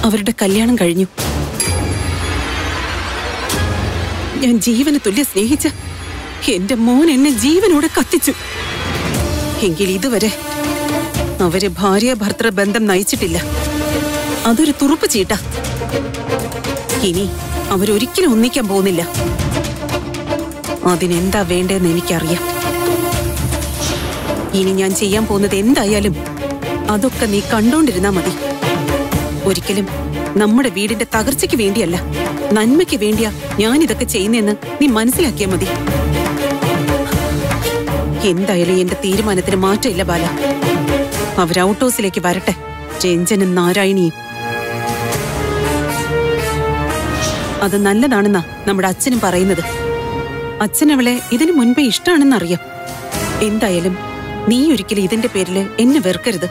അവരുടെ കല്യാണം കഴിഞ്ഞു. ഞാൻ ജീവന് തുല്യ സ്നേഹിച്ച എന്റെ മോൻ എന്നെ ജീവനോടെ കത്തിച്ചു. എങ്കിൽ ഇതുവരെ അവര് ഭാര്യ ഭർത്തൃ ബന്ധം നയിച്ചിട്ടില്ല. അതൊരു തുറുപ്പ് ചീട്ട. ഇനി അവരൊരിക്കലും ഒന്നിക്കാൻ പോകുന്നില്ല. അതിനെന്താ വേണ്ടതെന്ന് എനിക്കറിയാം. ഇനി ഞാൻ ചെയ്യാൻ പോകുന്നത് എന്തായാലും അതൊക്കെ നീ കണ്ടോണ്ടിരുന്നാ മതി. ഒരിക്കലും നമ്മുടെ വീടിന്റെ തകർച്ചയ്ക്ക് വേണ്ടിയല്ല, നന്മയ്ക്ക് വേണ്ടിയാ ഞാൻ ഇതൊക്കെ ചെയ്യുന്നതെന്ന് നീ മനസ്സിലാക്കിയാ മതി. എന്തായാലും എന്റെ തീരുമാനത്തിന് മാറ്റമില്ല ബാല. അവർ ഔട്ട് ഹൗസിലേക്ക് വരട്ടെ, രഞ്ജനും നാരായണിയും. അത് നല്ലതാണെന്നാ നമ്മുടെ അച്ഛനും പറയുന്നത്. അച്ഛൻ അവളെ ഇതിനു മുൻപേ ഇഷ്ടമാണെന്നറിയാം. എന്തായാലും നീ ഒരിക്കലും ഇതിന്റെ പേരില് എന്നെ വെറുക്കരുത്.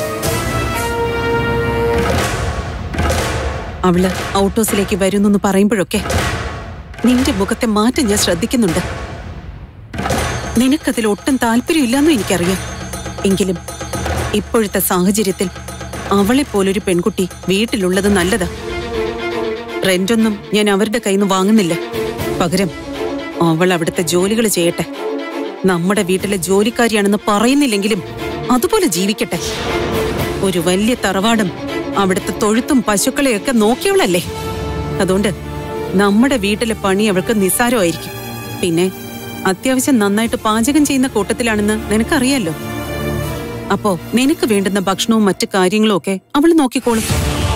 അവള് ഔട്ട് ഹൗസിലേക്ക് വരുന്നെന്ന് പറയുമ്പോഴൊക്കെ നിന്റെ മുഖത്തെ മാറ്റം ഞാൻ ശ്രദ്ധിക്കുന്നുണ്ട്. നിനക്കതിൽ ഒട്ടും താല്പര്യമില്ലെന്നും എനിക്കറിയാം. എങ്കിലും ഇപ്പോഴത്തെ സാഹചര്യത്തിൽ അവളെപ്പോലൊരു പെൺകുട്ടി വീട്ടിലുള്ളത് നല്ലതാ. റെന്റൊന്നും ഞാൻ അവരുടെ കയ്യിൽ നിന്ന് വാങ്ങുന്നില്ല. പകരം അവൾ അവിടുത്തെ ജോലികൾ ചെയ്യട്ടെ. നമ്മുടെ വീട്ടിലെ ജോലിക്കാരിയാണെന്ന് പറയുന്നില്ലെങ്കിലും അതുപോലെ ജീവിക്കട്ടെ. ഒരു വലിയ തറവാടും അവിടുത്തെ തൊഴുത്തും പശുക്കളെയൊക്കെ നോക്കിയവളല്ലേ. അതുകൊണ്ട് നമ്മുടെ വീട്ടിലെ പണി അവൾക്ക് നിസ്സാരമായിരിക്കും. പിന്നെ അത്യാവശ്യം നന്നായിട്ട് പാചകം ചെയ്യുന്ന കൂട്ടത്തിലാണെന്ന് നിനക്കറിയാലോ. അപ്പോ നിനക്ക് വേണ്ടുന്ന ഭക്ഷണവും മറ്റു കാര്യങ്ങളും ഒക്കെ അവൾ നോക്കിക്കോളും.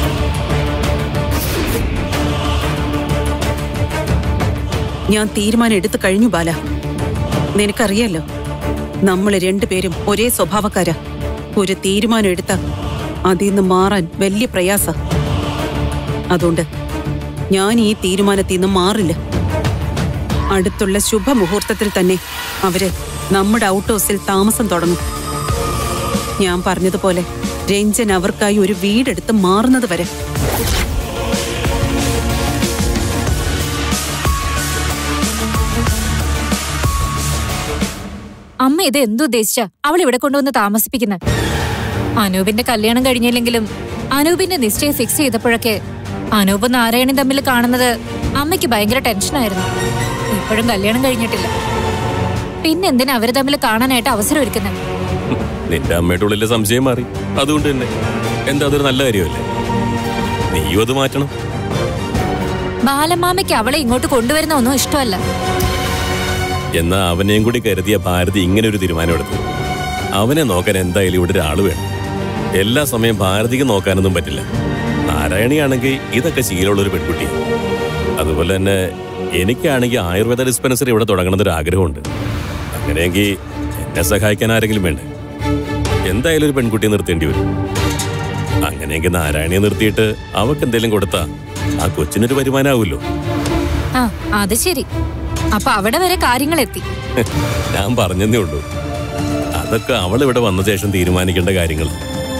ഞാൻ തീരുമാനം എടുത്തു കഴിഞ്ഞു ബാല. നിനക്കറിയാലോ, നമ്മൾ രണ്ടുപേരും ഒരേ സ്വഭാവക്കാരാ. ഒരു തീരുമാനം എടുത്ത അതിൽ നിന്ന് മാറാൻ വലിയ പ്രയാസ. അതുകൊണ്ട് ഞാൻ ഈ തീരുമാനത്തിൽ നിന്ന് മാറില്ല. അടുത്തുള്ള ശുഭമുഹൂർത്തത്തിൽ തന്നെ അവര് നമ്മുടെ ഔട്ട് ഹൗസിൽ താമസം തുടങ്ങും. ഞാൻ പറഞ്ഞതുപോലെ രഞ്ജൻ അവർക്കായി ഒരു വീടെടുത്ത് മാറുന്നത് വരെ. അമ്മ ഇത് എന്തുദ്ദേശിച്ച അവൾ ഇവിടെ കൊണ്ടുവന്ന് താമസിപ്പിക്കുന്നത്? അനൂപിന്റെ കല്യാണം കഴിഞ്ഞില്ലെങ്കിലും അനൂപിന്റെ നിശ്ചയം ഫിക്സ് ചെയ്തപ്പോഴൊക്കെ അനൂപും നാരായണി തമ്മിൽ കാണുന്നത് അമ്മയ്ക്ക് ഭയങ്കര ടെൻഷനായിരുന്നു. ഇപ്പോഴും കല്യാണം കഴിഞ്ഞിട്ടില്ല. പിന്നെന്തിനാ അവര് തമ്മിൽ കാണാനായിട്ട് അവസരം ഒരുക്കുന്നത്? നിന്റെ അമ്മയുടെ ഉള്ളിലെ സംശയം മാറി. അതുകൊണ്ട് തന്നെ എന്താ അതൊരു നല്ല കാര്യമല്ലേ? നീയും അത് മാറ്റണം. ബാലമാമയ്ക്ക് അവളെ ഇങ്ങോട്ട് കൊണ്ടുവരുന്ന ഒന്നും ഇഷ്ടമല്ല. എന്നാ അവനെയും കൂടി കരുതിയ ഭാരതി ഇങ്ങനെ ഒരു തീരുമാനമെടുത്തു. അവനെ നോക്കാൻ എന്തായാലും ഇവിടെ ഒരാൾ വേണം. എല്ലാ സമയം ഭാരതിക്ക് നോക്കാനൊന്നും പറ്റില്ല. നാരായണിയാണെങ്കിൽ ഇതൊക്കെ ശീലമുള്ളൊരു പെൺകുട്ടി. അതുപോലെ തന്നെ എനിക്കാണെങ്കിൽ ആയുർവേദ ഡിസ്പെൻസറി ഇവിടെ തുടങ്ങണമെന്നൊരു ആഗ്രഹമുണ്ട്. അങ്ങനെയെങ്കിൽ എന്നെ സഹായിക്കാൻ ആരെങ്കിലും വേണ്ടേ? എന്തായാലും ഒരു പെൺകുട്ടിയെ നിർത്തേണ്ടി വരും. അങ്ങനെയെങ്കിൽ നാരായണിയെ നിർത്തിയിട്ട് അവൾക്ക് എന്തെങ്കിലും കൊടുത്താ ആ കൊച്ചിനൊരു വരുമാനമാവുമല്ലോ. ആ അത് ശരി. അപ്പൊ അവിടെ വരെ കാര്യങ്ങൾ എത്തി. ഞാൻ പറഞ്ഞതേ ഉള്ളൂ. അതൊക്കെ അവൾ ഇവിടെ വന്ന ശേഷം തീരുമാനിക്കേണ്ട കാര്യങ്ങൾ.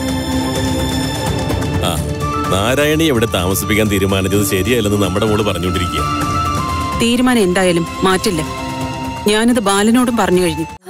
ആ നാരായണി ഇവിടെ താമസിപ്പിക്കാൻ തീരുമാനിച്ചത് ശരിയല്ലെന്ന് നമ്മുടെ മോള് പറഞ്ഞുകൊണ്ടിരിക്കുക. തീരുമാനം എന്തായാലും മാറ്റില്ല. ഞാനത് ബാലനോടും പറഞ്ഞു കഴിഞ്ഞു.